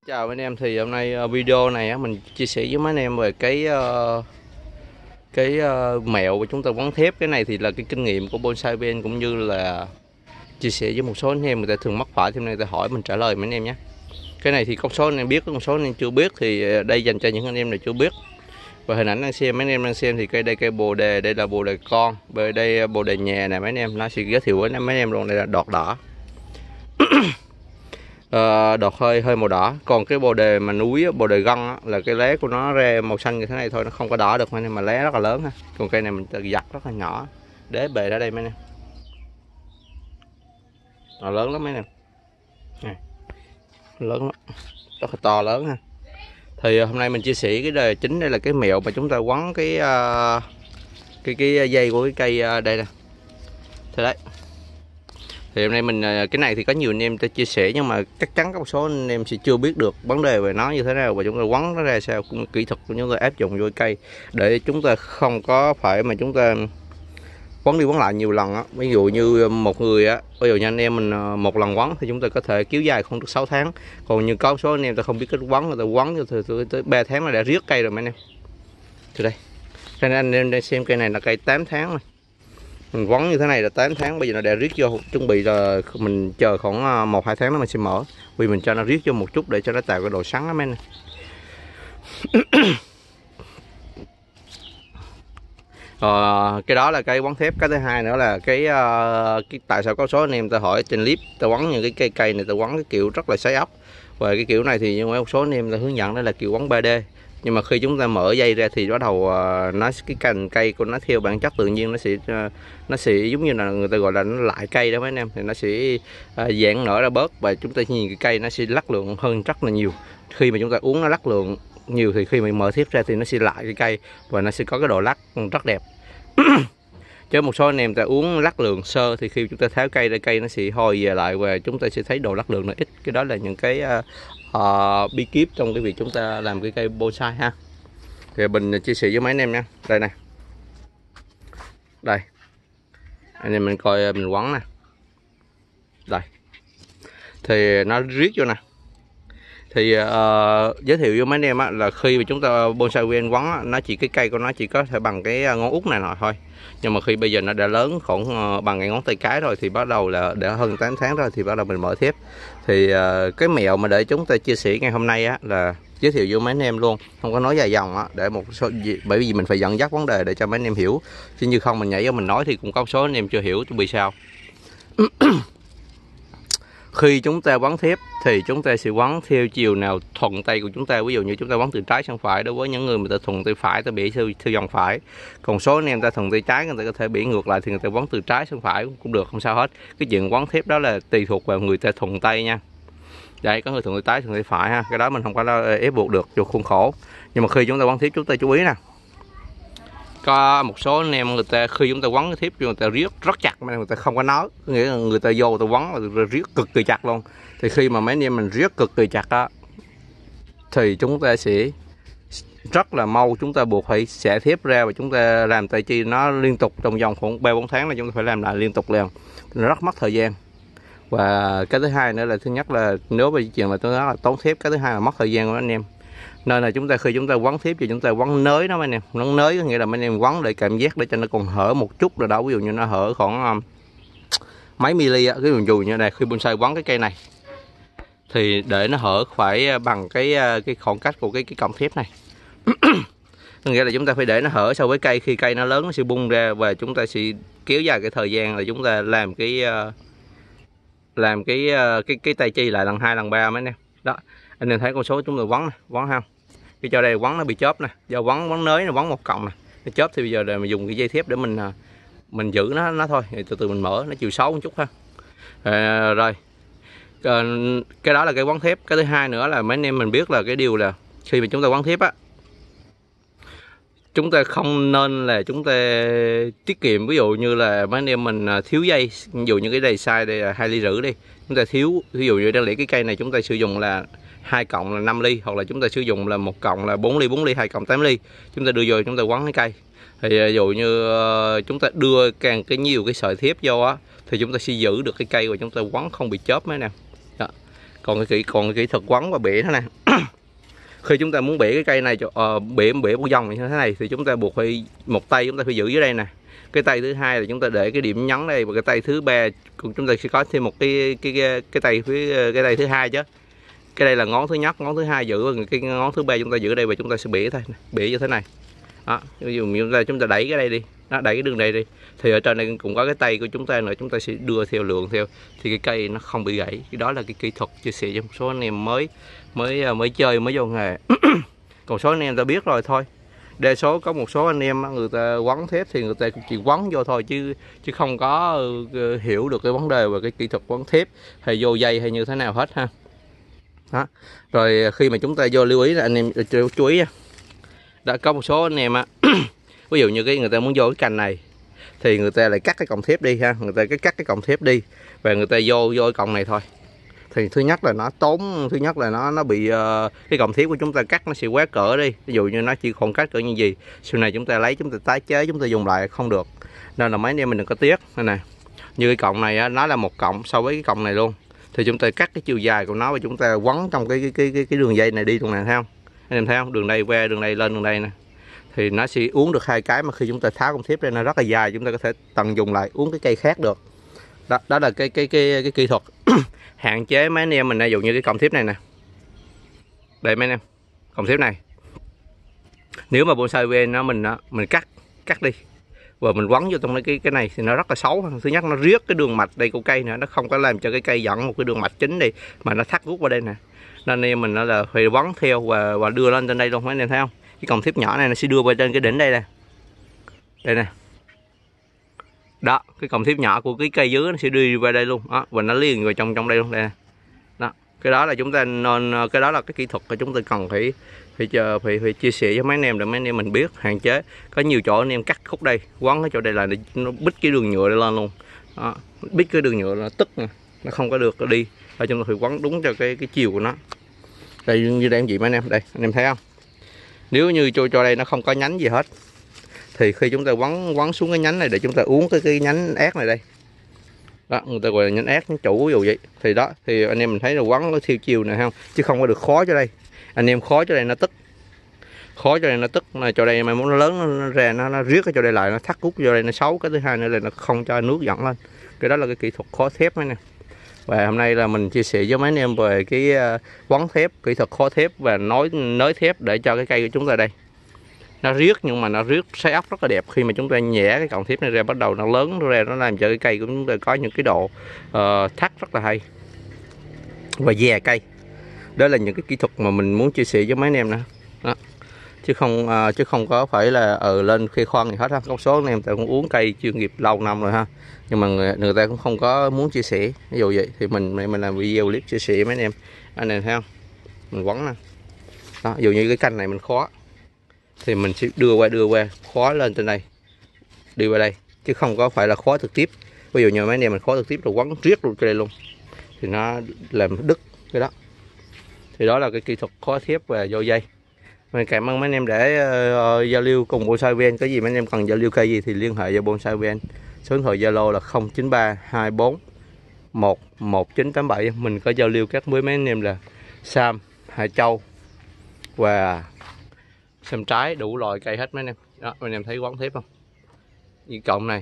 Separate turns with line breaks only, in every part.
Chào mấy anh em, thì hôm nay video này mình chia sẻ với mấy anh em về cái mẹo của chúng ta quấn thép. Cái này thì là cái kinh nghiệm của Bonsai Ben, cũng như là chia sẻ với một số anh em người ta thường mắc phải, thì hôm nay người ta hỏi mình trả lời mấy anh em nhé. Cái này thì có số anh em biết, có số anh em chưa biết, thì đây dành cho những anh em này chưa biết. Và hình ảnh đang xem, mấy anh em đang xem thì đây cây bồ đề, đây là bồ đề con, về đây bồ đề nhà nè mấy anh em. Nó sẽ giới thiệu với mấy anh em luôn, đây là đọt đỏ. Đọt hơi màu đỏ. Còn cái bồ đề mà núi, bồ đề gân là cái lá của nó ra màu xanh như thế này thôi, nó không có đỏ được, mà lá rất là lớn ha. Còn cây này mình giặt rất là nhỏ, đế bề ra đây mấy em, nó lớn lắm mấy em này, lớn lắm, rất là to lớn ha. Thì hôm nay mình chia sẻ cái đề chính, đây là cái mẹo mà chúng ta quấn cái dây của cái cây đây nè. Thì đấy, thì hôm nay mình cái này thì có nhiều anh em ta chia sẻ, nhưng mà chắc chắn có một số anh em sẽ chưa biết được vấn đề về nó như thế nào và chúng ta quấn nó ra sao, cũng kỹ thuật của chúng ta áp dụng vô cây để chúng ta không có phải mà chúng ta quấn đi quấn lại nhiều lần á. Ví dụ như một người á, ví dụ như anh em mình một lần quấn thì chúng ta có thể kéo dài không được 6 tháng. Còn như có số anh em ta không biết cách quấn, người ta quấn tới 3 tháng là đã riết cây rồi mấy anh em. Từ đây, cho nên anh em đang xem cây này là cây 8 tháng rồi. Mình quấn như thế này là 8 tháng, bây giờ nó đã riết vô, chuẩn bị là mình chờ khoảng 1-2 tháng nó mình sẽ mở, vì mình cho nó riết vô một chút để cho nó tạo cái độ sắn đó mấy anh. Cái đó là cây quấn thép. Cái thứ hai nữa là cái tại sao có số anh em ta hỏi trên clip ta quấn những cái cây này, ta quấn cái kiểu rất là xoáy ốc, và cái kiểu này thì nhưng mà một số anh em ta hướng dẫn đó là kiểu quấn 3D. Nhưng mà khi chúng ta mở dây ra thì bắt đầu nó cái cành cây của nó theo bản chất tự nhiên nó sẽ giống như là người ta gọi là nó lại cây đó mấy anh em, thì nó sẽ giãn nở ra bớt, và chúng ta nhìn cái cây nó sẽ lắc lượng hơn rất là nhiều. Khi mà chúng ta uống nó lắc lượng nhiều thì khi mà mở thép ra thì nó sẽ lại cái cây và nó sẽ có cái độ lắc rất đẹp. Chứ một số anh em ta uống lắc lượng sơ thì khi chúng ta tháo cây ra, cây nó sẽ hồi về lại và chúng ta sẽ thấy độ lắc lượng nó ít. Cái đó là những cái bí kíp trong cái việc chúng ta làm cái cây bonsai ha. Thì mình chia sẻ với mấy anh em nha. Đây nè, đây anh em mình coi mình quấn nè, đây thì nó riết vô nè. Thì giới thiệu với mấy anh em á, là khi mà chúng ta bonsai Ben quấn á, nó chỉ cái cây của nó chỉ có thể bằng cái ngón út này nọ thôi. Nhưng mà khi bây giờ nó đã lớn khoảng bằng cái ngón tay cái rồi, thì bắt đầu là đã hơn 8 tháng rồi thì bắt đầu mình mở thép. Thì cái mẹo mà để chúng ta chia sẻ ngày hôm nay á, là giới thiệu với mấy anh em luôn, không có nói dài dòng á, để một số bởi vì mình phải dẫn dắt vấn đề để cho mấy anh em hiểu, chứ như không mình nhảy vô mình nói thì cũng có số anh em chưa hiểu vì sao. Khi chúng ta quấn thép thì chúng ta sẽ quấn theo chiều nào thuận tay của chúng ta. Ví dụ như chúng ta quấn từ trái sang phải, đối với những người mà ta thuận tay phải ta bị theo dòng phải. Còn số anh em ta thuận tay trái, người ta có thể bị ngược lại thì người ta quấn từ trái sang phải cũng được, không sao hết. Cái chuyện quấn thép đó là tùy thuộc vào người ta thuận tay nha. Đây, có người thuận tay trái, thuận tay phải ha. Cái đó mình không có ép buộc được vô khuôn khổ. Nhưng mà khi chúng ta quấn thép chúng ta chú ý nè. Có một số anh em người ta khi chúng ta quấn cái thép người ta riết rất chặt mà người ta không có nói, nghĩa là người ta vô người ta quấn là riết cực kỳ chặt luôn. Thì khi mà mấy anh em mình riết cực kỳ chặt đó thì chúng ta sẽ rất là mau, chúng ta buộc phải xẻ thép ra và chúng ta làm tại chi nó liên tục trong vòng khoảng 3-4 tháng là chúng ta phải làm lại liên tục liền, nó rất mất thời gian. Và cái thứ hai nữa là thứ nhất là nếu mà chuyện mà tôi nói là tốn thép, cái thứ hai là mất thời gian của anh em. Nên là chúng ta khi chúng ta quấn thép thì chúng ta quấn nới nó mấy anh em. Quấn nới có nghĩa là mấy anh em quấn để cảm giác để cho nó còn hở một chút rồi đó. Ví dụ như nó hở khoảng mấy mili á, cái dù như này khi bonsai quấn cái cây này thì để nó hở phải bằng cái khoảng cách của cái cọng thép này. Nghĩa là chúng ta phải để nó hở so với cây, khi cây nó lớn nó sẽ bung ra và chúng ta sẽ kéo dài cái thời gian là chúng ta làm cái tay chi lại lần 2 lần 3 mấy anh em. Đó, anh em thấy con số chúng tôi quấn nè, quấn không? Cái cho đây quấn nó bị chớp nè, do quấn nới nó quấn một cọng nè, nó chớp thì bây giờ mình dùng cái dây thép để mình giữ nó thôi, thì từ từ mình mở nó chịu xấu một chút ha. Rồi cái đó là cái quấn thép. Cái thứ hai nữa là mấy anh em mình biết là cái điều là khi mà chúng ta quấn thép á, chúng ta không nên là chúng ta tiết kiệm. Ví dụ như là mấy anh em mình thiếu dây, ví dụ như cái này size đây là 2,5 ly đi, chúng ta thiếu, ví dụ như đáng lẽ cái cây này chúng ta sử dụng là 2 cọng là 5 ly, hoặc là chúng ta sử dụng là 1 cọng là 4 ly, 2 cọng 8 ly, chúng ta đưa vô chúng ta quấn cái cây. Thì ví dụ như chúng ta đưa càng nhiều cái sợi thép vô á thì chúng ta sẽ giữ được cái cây và chúng ta quấn không bị chớp mấy nè. Còn cái kỹ thuật quấn và bẻ nó nè. Khi chúng ta muốn bẻ cái cây này bẻ một vòng như thế này thì chúng ta buộc phải một tay chúng ta phải giữ dưới đây nè, cái tay thứ hai là chúng ta để cái điểm nhấn đây, và cái tay thứ ba chúng ta sẽ có thêm một cái tay phía cái tay thứ hai chứ. Cái đây là ngón thứ nhất, ngón thứ hai giữ, và cái ngón thứ ba chúng ta giữ ở đây, và chúng ta sẽ bẻ thôi, bẻ như thế này. Đó, ví dụ chúng ta đẩy cái đây đi, đó, đẩy cái đường đây đi, thì ở trên đây cũng có cái tay của chúng ta nữa, chúng ta sẽ đưa theo lượng theo thì cái cây nó không bị gãy. Cái đó là cái kỹ thuật chia sẻ cho một số anh em mới chơi, mới vô nghề. Còn số anh em ta biết rồi thôi. Đa số có một số anh em người ta quấn thép thì người ta cũng chỉ quấn vô thôi, chứ không có hiểu được cái vấn đề về cái kỹ thuật quấn thép hay vô dây hay như thế nào hết ha. Đó. Rồi khi mà chúng ta vô lưu ý là anh em chú ý nha. Đã có một số anh em á ví dụ như người ta muốn vô cái cành này thì người ta lại cắt cái cọng thép đi ha, người ta cắt cái cọng thép đi và người ta vô cái cọng này thôi. Thì thứ nhất là nó tốn, thứ nhất là nó bị cái cọng thép của chúng ta cắt nó sẽ quá cỡ đi, ví dụ như nó chỉ khoảng cách cỡ như gì, sau này chúng ta lấy chúng ta tái chế chúng ta dùng lại không được. Nên là mấy anh em mình đừng có tiếc. Đây này, như cái cọng này á, nó là một cọng so với cái cọng này luôn, thì chúng ta cắt cái chiều dài của nó và chúng ta quấn trong cái đường dây này đi, trong này thấy không anh em, thấy không, đường đây qua đường đây lên đường đây nè, thì nó sẽ uống được hai cái, mà khi chúng ta tháo con thép ra nó rất là dài, chúng ta có thể tận dụng lại uống cái cây khác được. Đó là cái kỹ thuật hạn chế mấy anh em mình, ví dụ như cái cọng thép này nè, đây mấy anh em, cọng thép này nếu mà bonsai ven nó mình cắt đi và mình quấn vô trong cái này thì nó rất là xấu. Thứ nhất nó riết cái đường mạch đây của cây nữa, nó không có làm cho cái cây dẫn một cái đường mạch chính đi, mà nó thắt rút vào đây nè, nên em mình là phải quấn theo và đưa lên trên đây luôn mấy anh em thấy không. Cái cọng thép nhỏ này nó sẽ đưa vào trên cái đỉnh đây nè, đây nè, đó cái cọng thép nhỏ của cái cây dưới nó sẽ đi vào đây luôn đó, và nó liền vào trong đây luôn đây nè. Đó, cái đó là chúng ta nên, cái đó là cái kỹ thuật mà chúng ta cần phải chia sẻ với mấy anh em để mấy anh em mình biết, hạn chế. Có nhiều chỗ anh em cắt khúc đây quấn cái chỗ đây là nó bít cái đường nhựa đây lên luôn đó, bít cái đường nhựa nó tức nè, nó không có được đi, và chúng ta phải quấn đúng cho cái chiều của nó. Đây như đây em gì mấy anh em, đây anh em thấy không, nếu như cho đây nó không có nhánh gì hết thì khi chúng ta quấn xuống cái nhánh này để chúng ta uống cái nhánh ép này đây, đó người ta gọi là nhánh ép, nhánh chủ ví dụ vậy, thì đó thì anh em mình thấy là quấn nó theo chiều này không, chứ không có được khó cho đây. Anh em khó cho đây nó tức, khó cho đây nó tức là cho đây mà muốn nó lớn nó ra nó riết cái cho đây lại, nó thắt rút cho đây nó xấu. Cái thứ hai nữa là nó không cho nước dẫn lên. Cái đó là cái kỹ thuật khó thép mấy nè. Và hôm nay là mình chia sẻ với mấy anh em về cái quấn thép, kỹ thuật khó thép và nới thép để cho cái cây của chúng ta đây nó riết, nhưng mà nó riết xây ốc rất là đẹp. Khi mà chúng ta nhẹ cái cọng thép này ra, bắt đầu nó lớn ra, nó làm cho cái cây của chúng ta có những cái độ thắt rất là hay và dè cây. Đó là những cái kỹ thuật mà mình muốn chia sẻ với mấy anh em nè. Đó. Chứ không có phải là lên khoe khoang gì hết ha. Có số anh em ta cũng uống cây chuyên nghiệp lâu năm rồi ha, nhưng mà người ta cũng không có muốn chia sẻ. Ví dụ vậy thì mình làm video clip chia sẻ mấy anh em. Anh em thấy không, mình quấn nè đó, ví dụ như cái cành này mình khó thì mình sẽ đưa qua khóa lên trên đây, đi qua đây, chứ không có phải là khóa trực tiếp. Ví dụ như mấy anh em mình khóa trực tiếp rồi quấn riết luôn cho đây luôn thì nó làm đứt cái đó. Thì đó là cái kỹ thuật khóa thép và vô dây. Mình cảm ơn mấy anh em để giao lưu cùng Bonsai VN. Có gì mấy anh em cần giao lưu cây gì thì liên hệ với Bonsai VN. Số điện thoại Zalo là 0932411987. Mình có giao lưu các với mấy anh em là Sam, Hải Châu và xem trái, đủ loại cây hết mấy anh em. Đó, mấy anh em thấy quấn thép không? Như cọng này,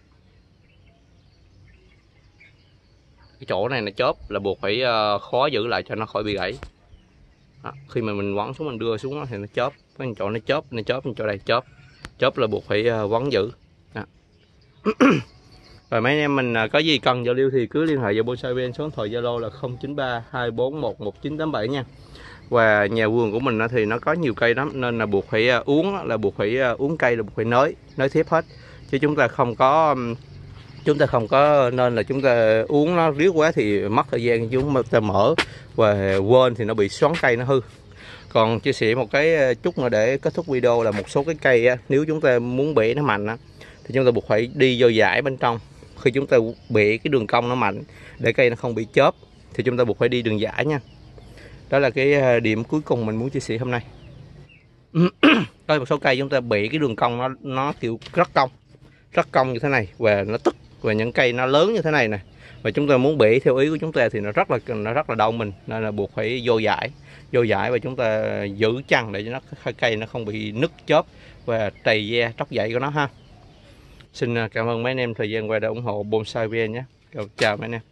cái chỗ này nó chớp là buộc phải khó giữ lại cho nó khỏi bị gãy. Đó, khi mà mình quấn xuống mình đưa xuống thì nó chớp, cái chỗ nó chớp, chỗ đây chớp là buộc phải quấn giữ. Đó. Rồi mấy anh em mình có gì cần giao lưu thì cứ liên hệ với Bonsai VN, số điện thoại Zalo là 0932411987 nha. Và nhà vườn của mình thì nó có nhiều cây lắm, nên là buộc phải uống cây là buộc phải nới thép hết, chứ chúng ta không có nên là chúng ta uống nó riết quá thì mất thời gian chúng ta mở và quên thì nó bị xoắn cây, nó hư. Còn chia sẻ một cái chút nữa để kết thúc video là một số cái cây nếu chúng ta muốn bẻ nó mạnh thì chúng ta buộc phải đi vô dải bên trong. Khi chúng ta bẻ cái đường cong nó mạnh để cây nó không bị chớp thì chúng ta buộc phải đi đường dải nha. Đó là cái điểm cuối cùng mình muốn chia sẻ hôm nay. Có một số cây chúng ta bẻ cái đường cong nó kiểu rất cong như thế này và nó tức, và những cây nó lớn như thế này nè và chúng ta muốn bể theo ý của chúng ta thì nó rất là đau mình, nên là buộc phải vô giải và chúng ta giữ chăn để cho cây nó không bị nứt chớp và trầy da tróc dậy của nó ha. Xin cảm ơn mấy anh em thời gian qua đã ủng hộ Bonsai VN nhé. Chào mấy anh em.